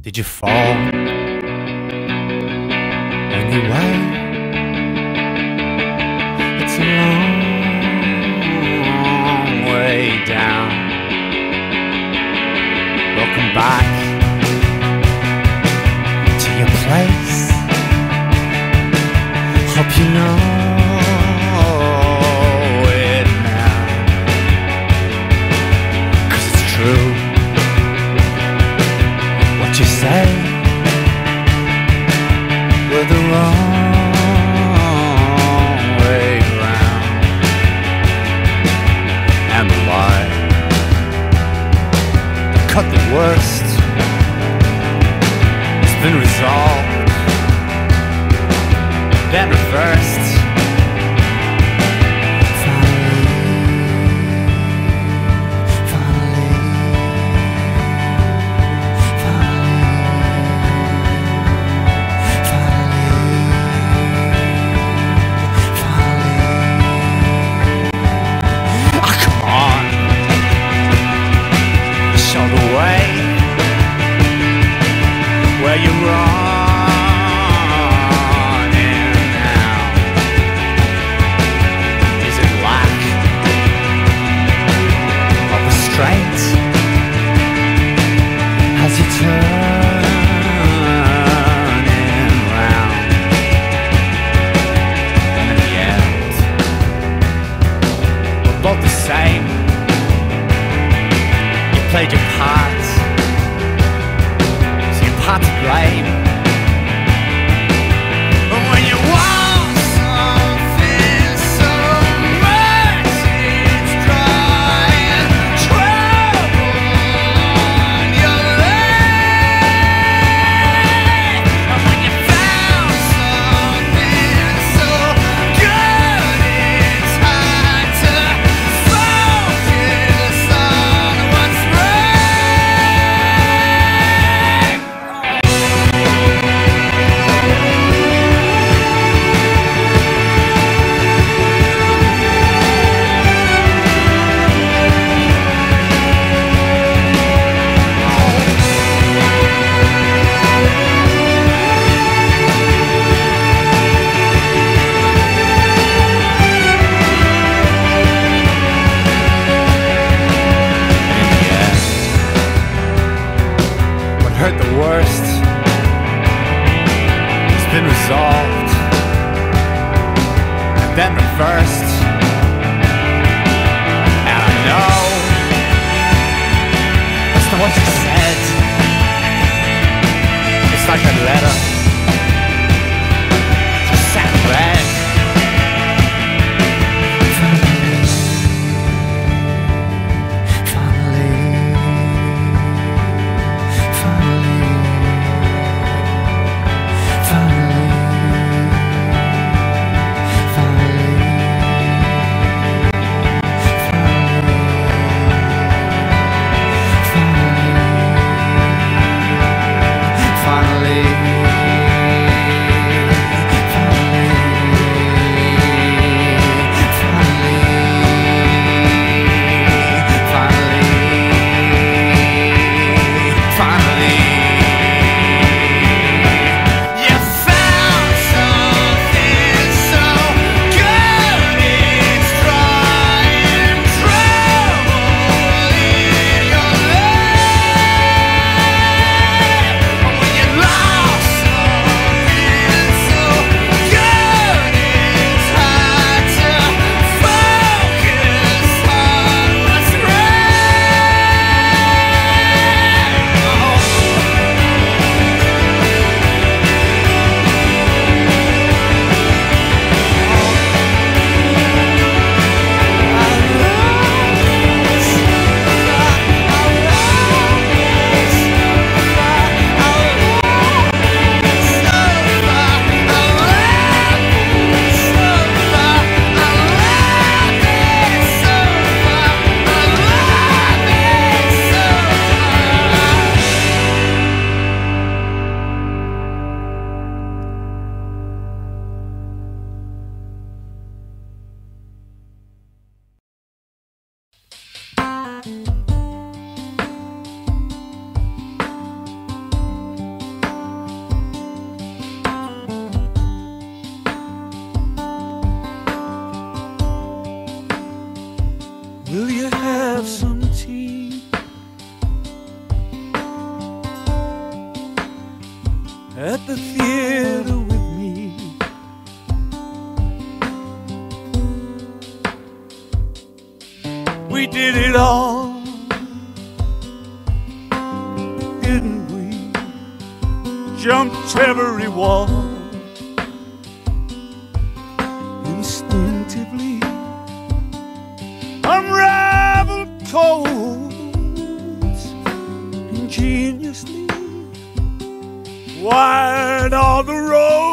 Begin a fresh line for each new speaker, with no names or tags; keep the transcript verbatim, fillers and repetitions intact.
Did you fall anyway? It's a long way down. Welcome back to your place. Hope you know it now, 'cause it's true what you say. We're the wrong way round, and the lie that cut the worst has been resolved, then reversed. Where you're running now, is it lack of restraint? As you turning round, and in the end, we're both the same. You played your part, part to blame. But when you want something so much, it's dry and trouble on your leg. And when you found something so good, it's hard to focus on what's right. Hurt the worst has been resolved and then reversed. And I know that's not what you said. It's like that letter just sat and read.
Will you have some tea? At the theater with me. We did it all, didn't we? Jumped every wall instinctively, unraveled codes ingeniously, wired all the roads